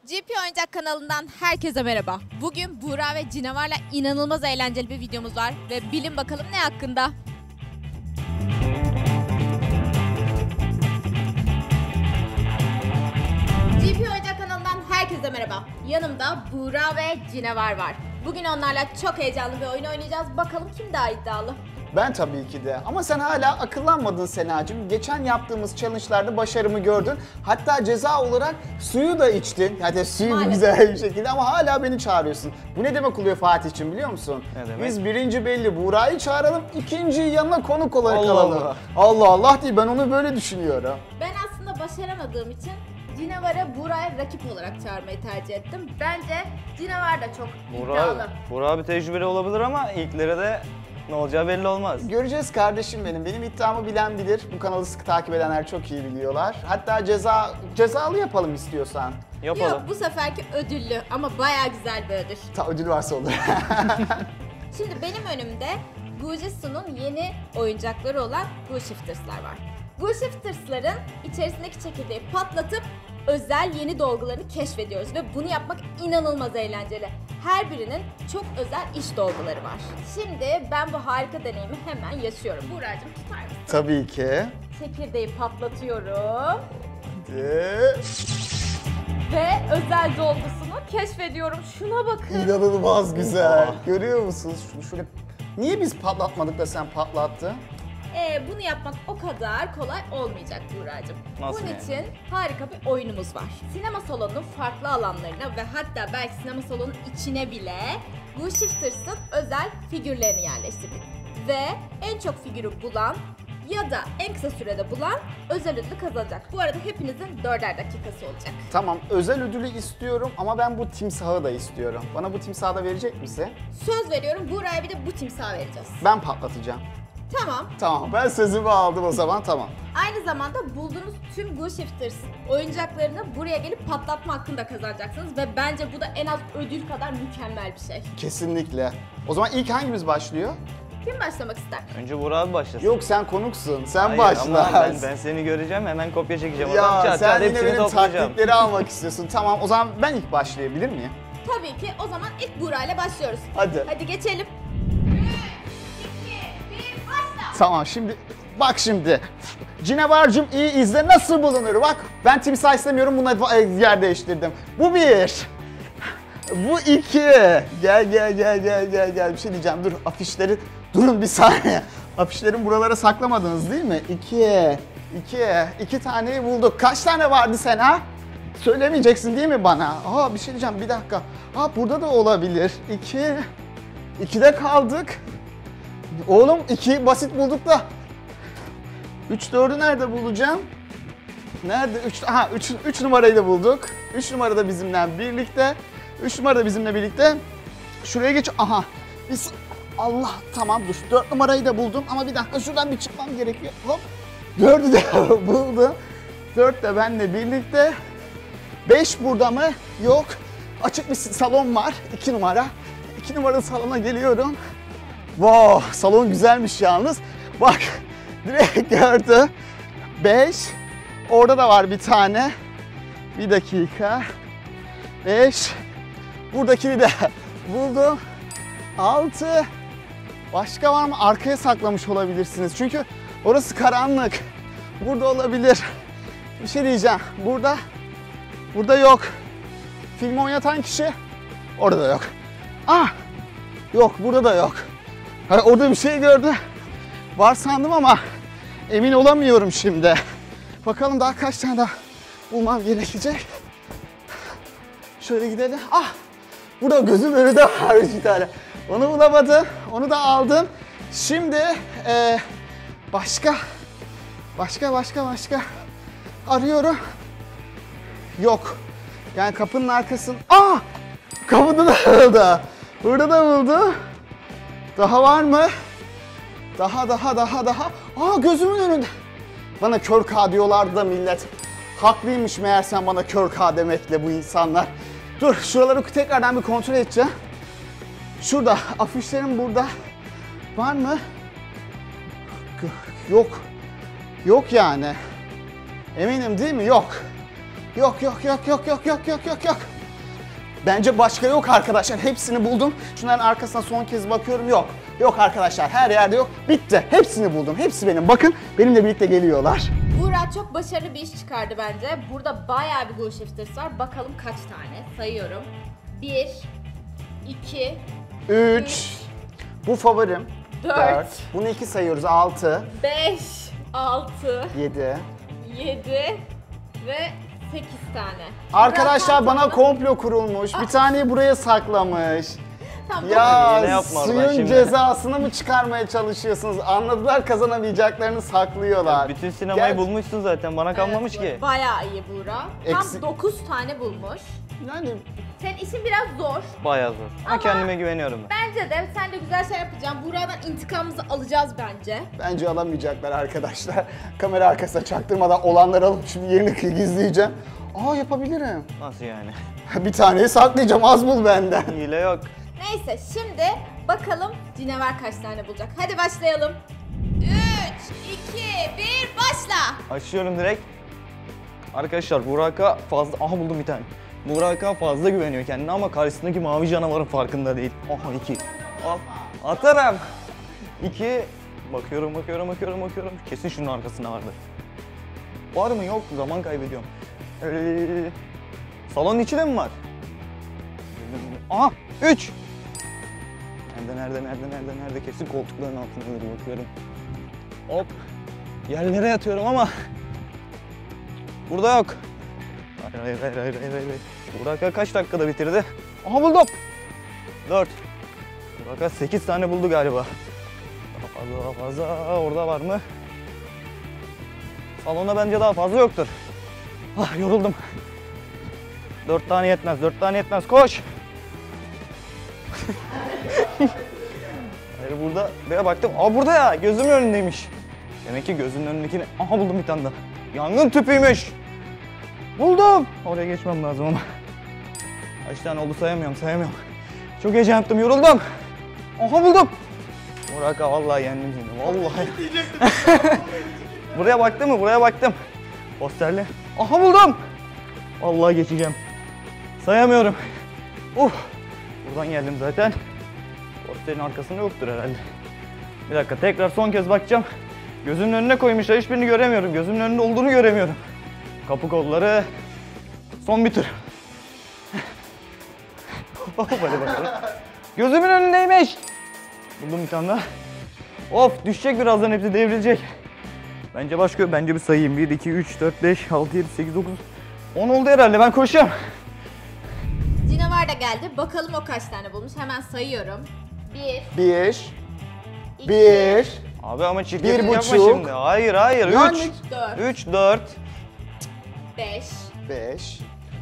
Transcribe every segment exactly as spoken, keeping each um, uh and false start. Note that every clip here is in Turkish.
G P Oyuncak kanalından herkese merhaba. Bugün Buğra ve Cinavar'la inanılmaz eğlenceli bir videomuz var ve bilin bakalım ne hakkında? G P Oyuncak kanalından herkese merhaba. Yanımda Buğra ve Cinavar var. Bugün onlarla çok heyecanlı bir oyun oynayacağız. Bakalım kim daha iddialı? Ben tabii ki de. Ama sen hala akıllanmadın Senacığım. Geçen yaptığımız challenge'larda başarımı gördün. Hatta ceza olarak suyu da içtin. Yani suyu Maalesef. güzel bir şekilde ama hala beni çağırıyorsun. Bu ne demek oluyor Fatih'ciğim biliyor musun? Ne demek? Biz birinci belli Buğra'yı çağıralım, ikinciyi yanına konuk olarak Allah alalım. Allah. Allah Allah değil, ben onu böyle düşünüyorum. Ben aslında başaramadığım için Cinavar'ı Buğra'ya rakip olarak çağırmayı tercih ettim. Bence Cinavar da çok iddialı. Burak, Burak abi tecrübeli olabilir ama ilklere de ne olacağı belli olmaz. Göreceğiz kardeşim benim. Benim iddiamı bilen bilir. Bu kanalı sıkı takip edenler çok iyi biliyorlar. Hatta ceza cezalı yapalım istiyorsan. Yapalım. Yok, bu seferki ödüllü ama bayağı güzel bir ödül. Ta ödül varsa olur. Şimdi benim önümde Gujitsu'nun yeni oyuncakları olan Gushifters'lar var. Gushifters'ların içerisindeki çekirdeği patlatıp özel yeni dolgularını keşfediyoruz ve bunu yapmak inanılmaz eğlenceli. Her birinin çok özel iç dolguları var. Şimdi ben bu harika deneyimi hemen yaşıyorum. Buğra'cığım tutar mısın? Tabii ki. Çekirdeği patlatıyorum De... ve özel dolgusunu keşfediyorum. Şuna bakın. İnanılmaz güzel. Görüyor musunuz? Şunu şöyle... Niye biz patlatmadık da sen patlattın? Ee, bunu yapmak o kadar kolay olmayacak Buğra'cığım. Nasıl Bunun yani? için harika bir oyunumuz var. Sinema salonunun farklı alanlarına ve hatta belki sinema salonunun içine bile Gushifters'ın özel figürlerini yerleştirdik. Ve en çok figürü bulan ya da en kısa sürede bulan özel ödülü kazanacak. Bu arada hepinizin dörder dakikası olacak. Tamam, özel ödülü istiyorum ama ben bu timsahı da istiyorum. Bana bu timsahı da verecek misin? Söz veriyorum, Buğra'ya bir de bu timsahı vereceğiz. Ben patlatacağım. Tamam. Tamam, ben sözümü aldım o zaman, tamam. Aynı zamanda bulduğunuz tüm Gushifters oyuncaklarını buraya gelip patlatma hakkını da kazanacaksınız ve bence bu da en az ödül kadar mükemmel bir şey. Kesinlikle. O zaman ilk hangimiz başlıyor? Kim başlamak ister? Önce Burak abi başlasın. Yok, sen konuksun, sen Hayır, başla. ama ben, ben seni göreceğim, hemen kopya çekeceğim. Oradan Ya çat sen çat yine hepsini benim toplayacağım. taktikleri almak istiyorsun. Tamam, o zaman ben ilk başlayabilir miyim? Tabii ki, o zaman ilk Buğra ile başlıyoruz. Hadi. Hadi geçelim. Tamam, şimdi bak şimdi. Cinavar'cığım iyi izle, nasıl bulunur bak. Ben timsah istemiyorum, buna yer değiştirdim. Bu bir. Bu iki. Gel gel gel gel gel gel. Bir şey diyeceğim, dur afişleri. Durun bir saniye. Afişlerin buralara saklamadınız değil mi? İki. İki. İki taneyi bulduk. Kaç tane vardı sen ha? Söylemeyeceksin değil mi bana? Aa, bir şey diyeceğim, bir dakika. Aa, burada da olabilir. İki. İkide kaldık. Oğlum iki basit bulduk da. Üç dördü nerede bulacağım? Nerede? Üç, aha üç, üç numarayı da bulduk. Üç numara da bizimle birlikte. Üç numara da bizimle birlikte. Şuraya geç. Aha. Biz Allah tamam dur. Dört numarayı da buldum ama bir dakika şuradan bir çıkmam gerekiyor. Hop. Dördü de buldum. Dört de benimle birlikte. Beş burada mı? Yok. Açık bir salon var. İki numara. İki numaralı salona geliyorum. Wow, salon güzelmiş yalnız. Bak, direkt gördü. Beş. Orada da var bir tane. Bir dakika. Beş. Buradakini de buldum. Altı. Başka var mı? Arkaya saklamış olabilirsiniz. Çünkü orası karanlık. Burada olabilir. Bir şey diyeceğim. Burada. Burada yok. Film oynatan kişi. Orada da yok. Ah. Yok, burada da yok. Ha, orada bir şey gördü. Var sandım ama emin olamıyorum şimdi. Bakalım daha kaç tane daha bulmam gerekecek. Şöyle gidelim. Ah! Burada gözüm önünde var bir tane. Onu bulamadım. Onu da aldım. Şimdi ee, başka, başka, başka, başka arıyorum. Yok. Yani kapının arkasında. Ah! Kapıda da buldu. Burada da buldu. Daha var mı? Daha daha daha daha. Aa, gözümün önünde. Bana kör K diyorlardı da millet. Haklıymış meğersem bana kör K demekle bu insanlar. Dur, şuraları tekrardan bir kontrol edeceğim. Şurada, afişlerim burada. Var mı? Yok. Yok yani. Eminim değil mi? Yok. Yok yok yok yok yok yok yok yok yok. Bence başka yok arkadaşlar. Hepsini buldum. Şunların arkasına son kez bakıyorum. Yok. Yok arkadaşlar. Her yerde yok. Bitti. Hepsini buldum. Hepsi benim. Bakın benimle birlikte geliyorlar. Buğra çok başarılı bir iş çıkardı bence. Burada bayağı bir Glue Shifters var. Bakalım kaç tane? Sayıyorum. bir, iki, üç. Bu favorim. dört, dört. Bunu iki sayıyoruz. altı. beş, altı, yedi. yedi ve sekiz tane. Arkadaşlar Buğra, bana kaç tane? komplo kurulmuş. Bir taneyi buraya saklamış. Tamam, Ya Yine yapma oradan suyun şimdi. cezasını mı çıkarmaya çalışıyorsunuz? Anladılar kazanamayacaklarını saklıyorlar. Bütün sinemayı Gel- bulmuşsun zaten. Bana kalmamış Evet, ki. bayağı iyi Buğra. Tam Eksi- dokuz tane bulmuş. Yani Senin işin biraz zor. Bayağı zor. Ama, Ama- kendime güveniyorum ben. Bence de sen de güzel şey yapacaksın. Buğra'dan intikamımızı alacağız bence. bence alamayacaklar arkadaşlar. Kamera arkasına çaktırmadan olanları alıp şimdi yerini gizleyeceğim. Aa yapabilirim. Nasıl yani? Bir taneyi saklayacağım, az bul benden. Hile yok. Neyse şimdi bakalım Cinavar kaç tane bulacak. Hadi başlayalım. üç, iki, bir başla. Açıyorum direkt. Arkadaşlar Burak'a fazla... Aha buldum bir tane. Burak'a fazla güveniyor kendine ama karşısındaki mavi canavarın farkında değil. Aha iki. Al. Atarım. İki. Bakıyorum, bakıyorum, bakıyorum, bakıyorum. Kesin şunun arkasında vardır. Var mı? Yok. Zaman kaybediyorum. Ee, salonun içi de mi var? Aha! Üç! Nerede, nerede, nerede, nerede, nerede? Kesin koltukların altındadır. Bakıyorum. Hop! Yerlere yatıyorum ama... Burada yok. Hayır, hayır, hayır, hayır, hayır, hayır. Burak kaç dakikada bitirdi? Aha buldum! Dört. Burak sekiz tane buldu galiba. Daha fazla, daha fazla. Orada var mı? Salonda bence daha fazla yoktur. Ah, yoruldum. Dört tane yetmez, dört tane yetmez. Koş! Hayır burada. Bir baktım. Aa burada ya. Gözümün önündeymiş. Demek ki gözünün önündekini... Aha buldum bir tane daha. Yangın tüpüymüş. Buldum. Oraya geçmem lazım ama. Kaç tane oldu sayamıyorum, sayamıyorum. Çok heyecan yaptım, yoruldum. Aha buldum. Burak vallahi yendim seni. Vallahi. Buraya baktın mı? Buraya baktım. Posterli. Aha buldum. Vallahi geçeceğim. Sayamıyorum. Uf. Buradan geldim zaten. Posterin arkasında yoktur herhalde. Bir dakika tekrar son kez bakacağım. Gözümün önüne koymuşlar. Hiçbirini göremiyorum. Gözümün önünde olduğunu göremiyorum. Kapı kolları. Son bir tur. Hadi bakalım. Gözümün önündeymiş. Buldum bir tane daha. Of düşecek birazdan, hepsi devrilecek. Bence başka, bence bir sayayım. bir, iki, üç, dört, beş, altı, yedi, sekiz, dokuz, on oldu herhalde. Ben koşuyorum. Cinavar da geldi. Bakalım o kaç tane bulmuş. Hemen sayıyorum. bir, Bir, iki, bir, Abi ama Bir çirkeflik yapma buçuk. şimdi. Hayır hayır. Yani- üç. dört, üç, dört. beş, beş.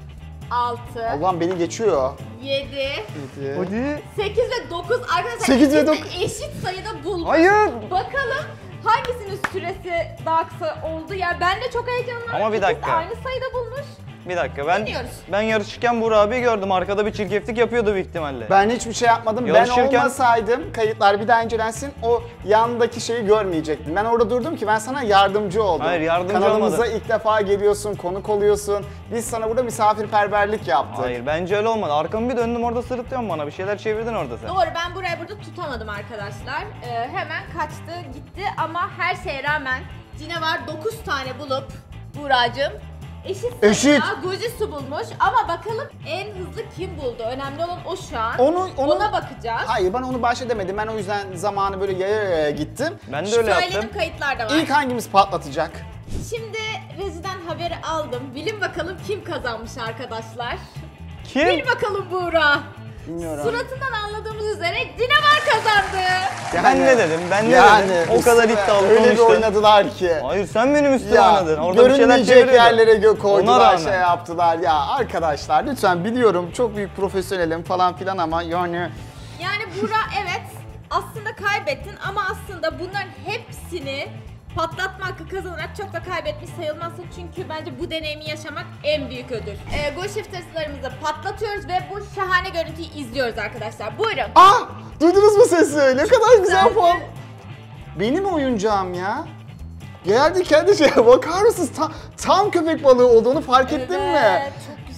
altı, Allah'ım beni geçiyor. yedi, Yedi. Hadi. sekiz ve dokuz. Arkadaşlar Sekiz ve ikisi de dokuz. eşit sayıda bulmuş. Hayır. Bakalım hangisinin süresi daha kısa oldu. Ya ben de çok heyecanlandım. Ama bir İkisi de dakika. aynı sayıda bulmuş. Bir dakika ben Dinliyoruz. ben yarışırken Burak abi gördüm. Arkada bir çirkeflik yapıyordu büyük ihtimalle. Ben hiçbir şey yapmadım. Yarışırken- Ben olmasaydım, kayıtlar bir daha incelensin, o yandaki şeyi görmeyecektin. Ben orada durdum ki ben sana yardımcı oldum. Hayır, yardımcı Kanalımıza olmadın. ilk defa geliyorsun, konuk oluyorsun. Biz sana burada misafirperverlik yaptık. Hayır bence öyle olmadı. Arkamı bir döndüm, orada sırıtıyorsun bana. Bir şeyler çevirdin orada sen. Doğru, ben burayı burada tutamadım arkadaşlar. Ee, hemen kaçtı gitti ama her şeye rağmen Cinavar dokuz tane bulup Buğracığım eşit sayıda Eşit. Gujisu bulmuş ama bakalım en hızlı kim buldu? Önemli olan o şu an. Onu- onu- Ona bakacağız. Hayır, ben onu başta demedim. Ben o yüzden zamanı böyle yaya yaya gittim. Ben de öyle yaptım. Söyledim, kayıtlarda var. İlk hangimiz patlatacak? Şimdi Rezi'den haberi aldım. Bilin bakalım kim kazanmış arkadaşlar. Kim? Bil bakalım Buğra. Bilmiyorum. Suratından anladığımız üzere Cinavar kazandı. Ben ne dedim? Ben ne yani, dedim? O kadar üstüme iddialı öyle bir konuştun. oynadılar ki. Hayır sen benim üstüme Ya oynadın. Orada bir şeyler görünmeyecek çeviriyordun. yerlere gö Ona koydular, rağmen. şey yaptılar. Ya arkadaşlar lütfen, biliyorum çok büyük profesyonelim falan filan ama yani Yani Buğra evet aslında kaybettin ama aslında bunların hepsini patlatma hakkı kazanarak çok da kaybetmiş sayılmazsın. Çünkü bence bu deneyimi yaşamak en büyük ödül. Ee, Go Shifters'larımızı patlatıyoruz ve bu şahane görüntüyü izliyoruz arkadaşlar. Buyurun. ah, duydunuz mu sesi? Ne kadar güzel Güzeldi. puan. Benim oyuncağım ya. Geldi kendi şeye bakar mısınız? Tam, tam köpek balığı olduğunu fark ettin mi? Evet, çok güzel.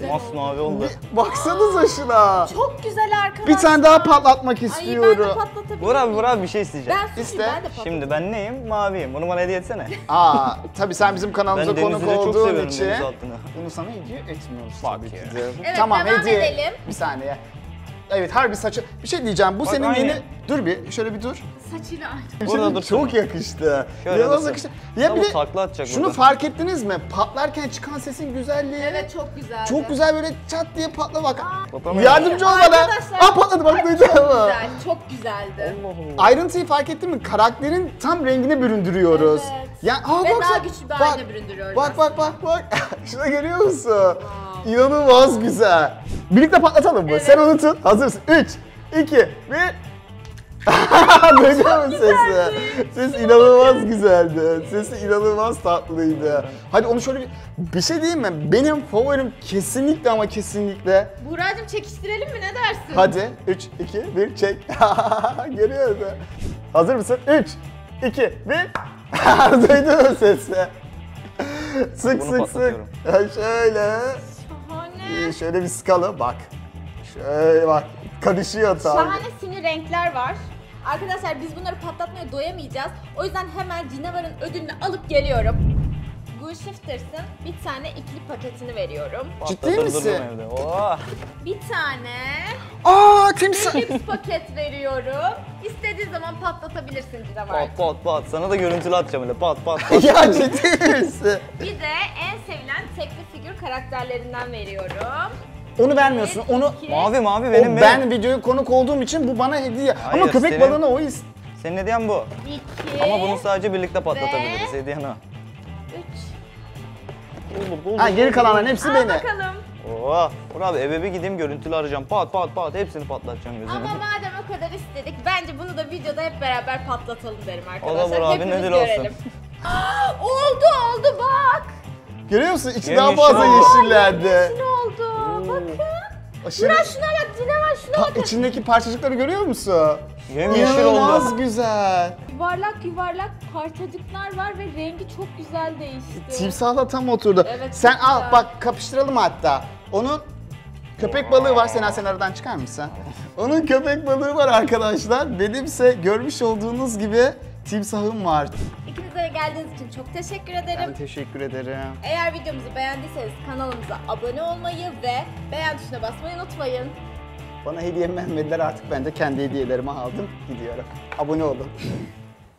güzel Masmavi oldu. Baksanıza şuna. Çok güzel arkadaşlar. Bir tane daha patlatmak Ay ben de istiyorum. patlatabilirim. Burak abi, Burak abi bir şey isteyeceğim. Ben suçluyum, İste. ben de patlatayım. Şimdi ben neyim? Maviyim. Bunu bana hediye etsene. Aa, tabii sen bizim kanalımıza Ben konuk Denizli'de çok olduğun seviyorum için deniz altını. bunu sana hediye etmiyoruz Bak tabii ki ya. de. Evet, tamam, devam hediye. edelim. Bir saniye. Evet, harbi saçı. Bir şey diyeceğim. Bu Bak, senin aynı. yeni. Dur bir, şöyle bir dur. Saçıyla aynı. Bir Burada şey- dursun. Çok yakıştı. Şöyle İnanılmaz dursun. yakıştı. Ya Ama bir de takla atacak şunu burada. fark ettiniz mi? Patlarken çıkan sesin güzelliği. Evet çok güzel. Çok güzel böyle çat diye patla bak. Patlamıyor. Yardımcı ol bana. Arkadaşlar, Aa patladı bak duydun Çok mu? güzel, çok güzeldi. Ayrıntıyı fark ettin mi? Karakterin tam rengini büründürüyoruz. Evet. Ya, aa, Ve baksana. daha güçlü bir Bak, haline büründürüyoruz Bak bak bak bak. Şuna görüyor musun? Wow. İnanılmaz güzel. Birlikte patlatalım mı? Evet. Sen onu tut. Hazırsın. üç, iki, bir. Duydun mu sesi? Ses inanılmaz güzeldi. Sesi inanılmaz tatlıydı. Hadi onu şöyle bir, bir şey diyeyim mi? Benim favorim kesinlikle ama kesinlikle. Buğra'cığım çekiştirelim mi, ne dersin? Hadi üç, iki, bir çek. Görüyor musun? Hazır mısın? üç, iki, bir. Duydun mu sesi? Sık Bunu sık patlatıyorum. sık. Ha, şöyle. Şahane. Ee, Şöyle bir skala bak. Şöyle bak. Karışıyor tam. Şahane sinir renkler var. Arkadaşlar biz bunları patlatmaya doyamayacağız. O yüzden hemen Cinavar'ın ödülünü alıp geliyorum. Ghoul Shifters'ın bir tane ikili paketini veriyorum. Ciddi Patlatır misin? dururum evde. Oh. Bir tane Aa timsah. lüks paket veriyorum. İstediğin zaman patlatabilirsin Cinavar. Pat pat pat. Sana da görüntülü atacağım öyle pat pat pat. Ya ciddi misin? Bir de en sevilen tekli figür karakterlerinden veriyorum. Onu vermiyorsun. Onu İki. Mavi mavi o benim ben benim. videoya konuk olduğum için bu bana hediye. Hayır, Ama köpek senin- balığına o is. Senin hediyen bu. İki. Ama bunu sadece birlikte patlatabiliriz. Ve- Hediyen o. Üç. Olur, olur, Ha geri olur. kalanların hepsi Al benim. bakalım. Oh. Burak abi eve bir gideyim görüntülü arayacağım. Pat pat pat hepsini patlatacağım gözüne. Ama madem o kadar istedik, bence bunu da videoda hep beraber patlatalım derim O da arkadaşlar. Burak abinin Hepimiz ödülü olsun. görelim. oldu oldu bak. Görüyor musun? İçi Yem daha yeşil fazla oldu. yeşillerdi. Ne oldu? Bakın. Aşırı... Burak şuna bak, Cinavar şuna Pa- bakın. içindeki parçacıkları görüyor musun? Yem yeşil İnanılmaz oldu. güzel. Yuvarlak yuvarlak parçacıklar var ve rengi çok güzel değişti. Timsahla tam oturdu. Evet, sen çok al güzel. bak kapıştıralım hatta. Onun köpek balığı var. Sena sen aradan çıkar mısın? Onun köpek balığı var arkadaşlar. Benimse görmüş olduğunuz gibi timsahım var. İkinize de geldiğiniz için çok teşekkür ederim. Ben teşekkür ederim. Eğer videomuzu beğendiyseniz kanalımıza abone olmayı ve beğen tuşuna basmayı unutmayın. Bana hediye vermediler, artık ben de kendi hediyelerimi aldım gidiyorum. Abone olun.